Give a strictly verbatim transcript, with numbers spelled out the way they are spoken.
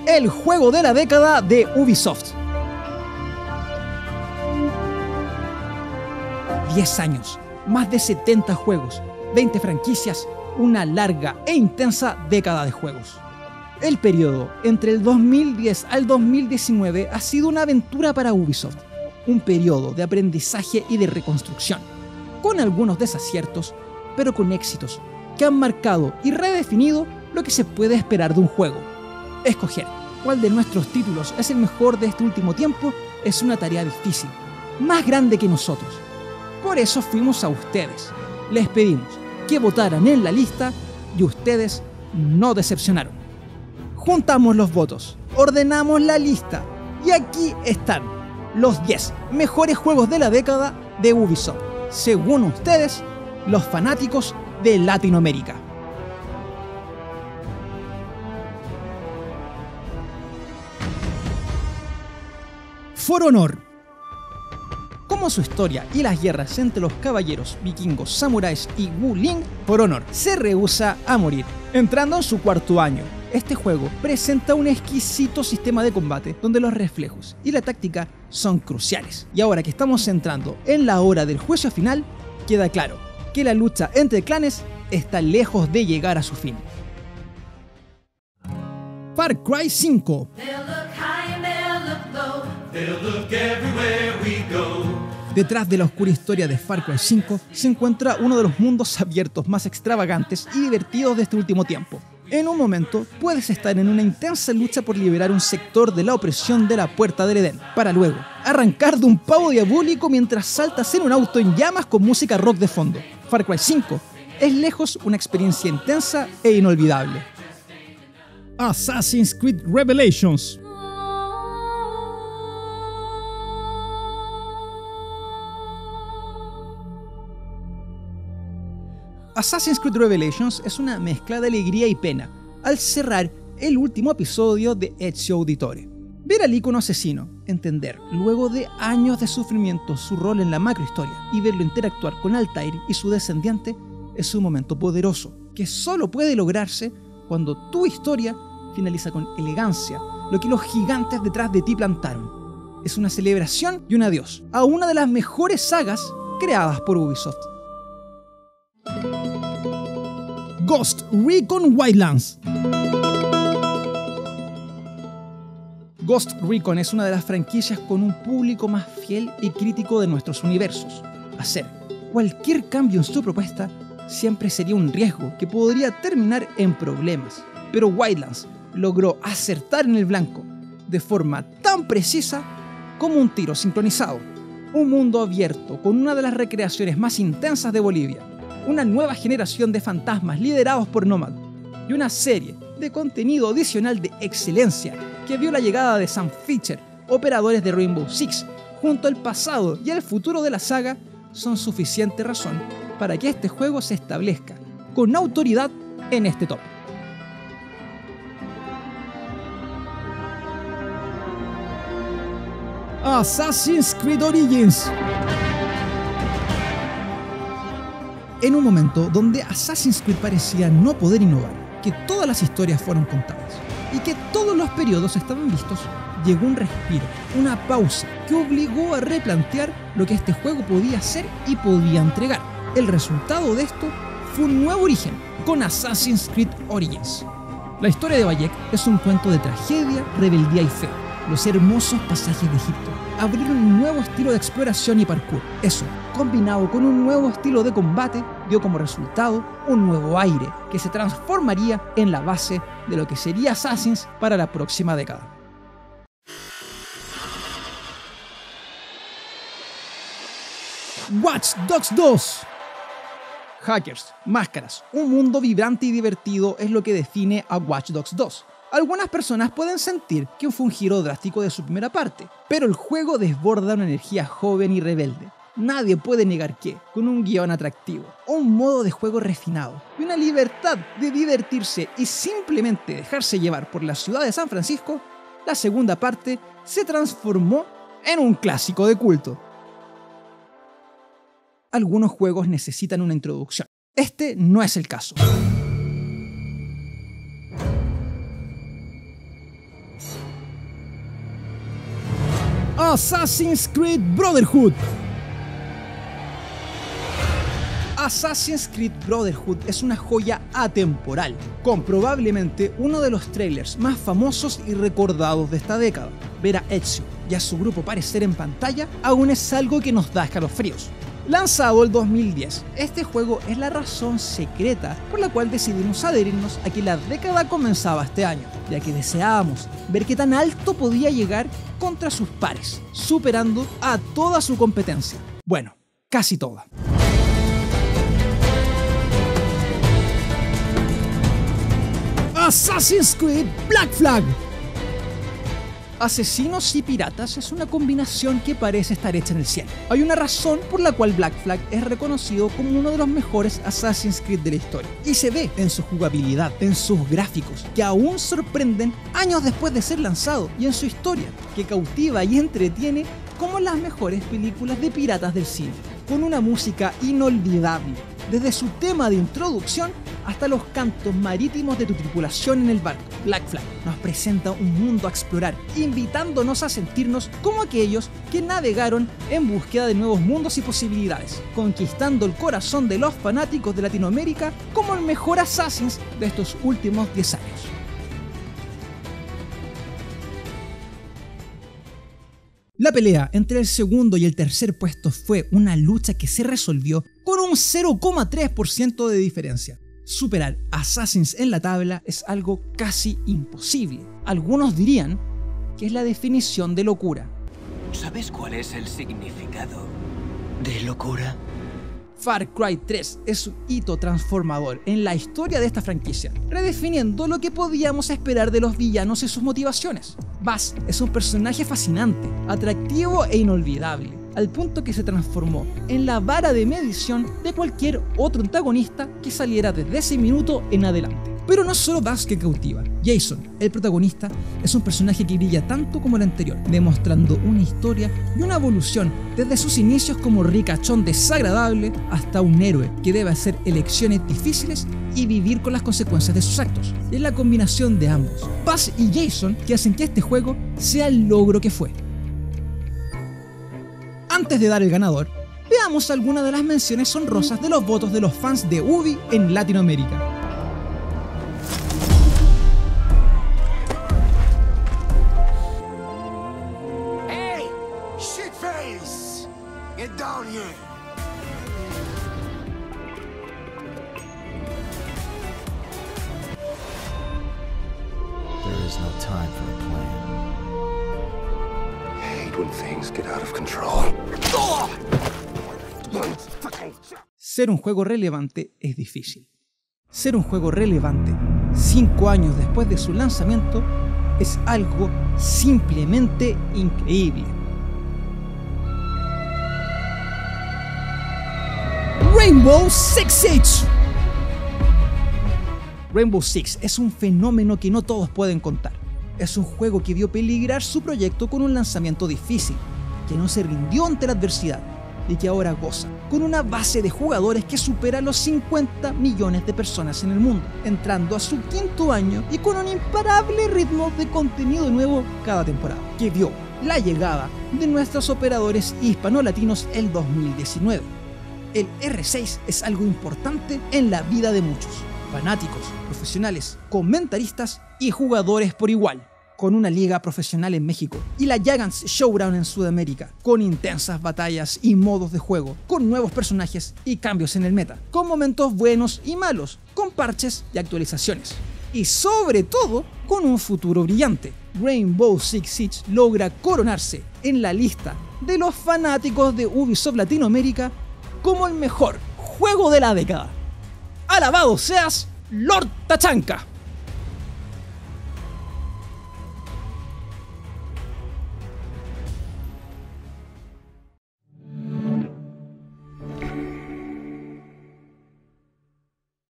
el juego de la década de Ubisoft. diez años, más de setenta juegos, veinte franquicias, una larga e intensa década de juegos. El periodo entre el dos mil diez al dos mil diecinueve ha sido una aventura para Ubisoft, un periodo de aprendizaje y de reconstrucción, con algunos desaciertos, pero con éxitos que han marcado y redefinido lo que se puede esperar de un juego. Escoger cuál de nuestros títulos es el mejor de este último tiempo es una tarea difícil, más grande que nosotros. Por eso fuimos a ustedes, les pedimos que votaran en la lista y ustedes no decepcionaron. Juntamos los votos, ordenamos la lista y aquí están los diez mejores juegos de la década de Ubisoft, según ustedes, los fanáticos de Latinoamérica. For Honor. Como su historia y las guerras entre los caballeros, vikingos, samuráis y Wuling, For Honor se rehúsa a morir. Entrando en su cuarto año, este juego presenta un exquisito sistema de combate donde los reflejos y la táctica son cruciales. Y ahora que estamos entrando en la hora del juicio final, queda claro que la lucha entre clanes está lejos de llegar a su fin. Far Cry cinco. Detrás de la oscura historia de Far Cry cinco se encuentra uno de los mundos abiertos más extravagantes y divertidos de este último tiempo. En un momento puedes estar en una intensa lucha por liberar un sector de la opresión de la Puerta del Edén, para luego arrancar de un pavo diabólico mientras saltas en un auto en llamas con música rock de fondo. Far Cry cinco es lejos una experiencia intensa e inolvidable. Assassin's Creed Revelations. Assassin's Creed Revelations es una mezcla de alegría y pena al cerrar el último episodio de Ezio Auditore. Ver al ícono asesino, entender luego de años de sufrimiento su rol en la macrohistoria y verlo interactuar con Altair y su descendiente es un momento poderoso que solo puede lograrse cuando tu historia finaliza con elegancia lo que los gigantes detrás de ti plantaron. Es una celebración y un adiós a una de las mejores sagas creadas por Ubisoft. Ghost Recon Wildlands. Ghost Recon es una de las franquicias con un público más fiel y crítico de nuestros universos. Hacer cualquier cambio en su propuesta siempre sería un riesgo que podría terminar en problemas, pero Wildlands logró acertar en el blanco de forma tan precisa como un tiro sincronizado. Un mundo abierto con una de las recreaciones más intensas de Bolivia, una nueva generación de fantasmas liderados por Nomad y una serie de contenido adicional de excelencia que vio la llegada de Sam Fisher, operadores de Rainbow Six, junto al pasado y al futuro de la saga, son suficiente razón para que este juego se establezca con autoridad en este top. Assassin's Creed Origins. En un momento donde Assassin's Creed parecía no poder innovar, que todas las historias fueron contadas y que todos los periodos estaban vistos, llegó un respiro, una pausa que obligó a replantear lo que este juego podía hacer y podía entregar. El resultado de esto fue un nuevo origen con Assassin's Creed Origins. La historia de Bayek es un cuento de tragedia, rebeldía y fe. Los hermosos pasajes de Egipto abrieron un nuevo estilo de exploración y parkour. Eso, combinado con un nuevo estilo de combate, dio como resultado un nuevo aire que se transformaría en la base de lo que sería Assassin's para la próxima década. Watch Dogs dos. Hackers, máscaras, un mundo vibrante y divertido es lo que define a Watch Dogs dos. Algunas personas pueden sentir que fue un giro drástico de su primera parte, pero el juego desborda una energía joven y rebelde. Nadie puede negar que, con un guión atractivo, un modo de juego refinado y una libertad de divertirse y simplemente dejarse llevar por la ciudad de San Francisco, la segunda parte se transformó en un clásico de culto. Algunos juegos necesitan una introducción. Este no es el caso. Assassin's Creed Brotherhood. Assassin's Creed Brotherhood es una joya atemporal, con probablemente uno de los trailers más famosos y recordados de esta década. Ver a Ezio y a su grupo aparecer en pantalla aún es algo que nos da escalofríos. Lanzado el dos mil diez, este juego es la razón secreta por la cual decidimos adherirnos a que la década comenzaba este año, ya que deseábamos ver qué tan alto podía llegar contra sus pares, superando a toda su competencia. Bueno, casi toda. Assassin's Creed Black Flag. Asesinos y piratas es una combinación que parece estar hecha en el cielo. Hay una razón por la cual Black Flag es reconocido como uno de los mejores Assassin's Creed de la historia. Y se ve en su jugabilidad, en sus gráficos, que aún sorprenden años después de ser lanzado, y en su historia, que cautiva y entretiene como las mejores películas de piratas del cine, con una música inolvidable, desde su tema de introducción hasta los cantos marítimos de tu tripulación en el barco. Black Flag nos presenta un mundo a explorar, invitándonos a sentirnos como aquellos que navegaron en búsqueda de nuevos mundos y posibilidades, conquistando el corazón de los fanáticos de Latinoamérica como el mejor Assassin's de estos últimos diez años. La pelea entre el segundo y el tercer puesto fue una lucha que se resolvió con un cero coma tres por ciento de diferencia. Superar Assassins en la tabla es algo casi imposible. Algunos dirían que es la definición de locura. ¿Sabes cuál es el significado de locura? Far Cry tres es un hito transformador en la historia de esta franquicia, redefiniendo lo que podíamos esperar de los villanos y sus motivaciones. Bass es un personaje fascinante, atractivo e inolvidable, al punto que se transformó en la vara de medición de cualquier otro antagonista que saliera desde ese minuto en adelante. Pero no es solo Bass que cautiva. Jason, el protagonista, es un personaje que brilla tanto como el anterior, demostrando una historia y una evolución desde sus inicios como ricachón desagradable hasta un héroe que debe hacer elecciones difíciles y vivir con las consecuencias de sus actos. Y es la combinación de ambos, Bass y Jason, que hacen que este juego sea el logro que fue. Antes de dar el ganador, veamos algunas de las menciones honrosas de los votos de los fans de Ubi en Latinoamérica. Get down here. There is no time for a plan. I hate when things get out of control. Ser un juego relevante es difícil. Ser un juego relevante cinco años después de su lanzamiento es algo simplemente increíble. Rainbow Six Siege. Rainbow Six es un fenómeno que no todos pueden contar. Es un juego que vio peligrar su proyecto con un lanzamiento difícil, que no se rindió ante la adversidad y que ahora goza con una base de jugadores que supera los cincuenta millones de personas en el mundo, entrando a su quinto año y con un imparable ritmo de contenido nuevo cada temporada, que vio la llegada de nuestros operadores hispano-latinos el dos mil diecinueve. El R seis es algo importante en la vida de muchos, fanáticos, profesionales, comentaristas y jugadores por igual, con una liga profesional en México y la Giants Showdown en Sudamérica, con intensas batallas y modos de juego, con nuevos personajes y cambios en el meta, con momentos buenos y malos, con parches y actualizaciones, y sobre todo con un futuro brillante. Rainbow Six Siege logra coronarse en la lista de los fanáticos de Ubisoft Latinoamérica como el mejor juego de la década. ¡Alabado seas, Lord Tachanka!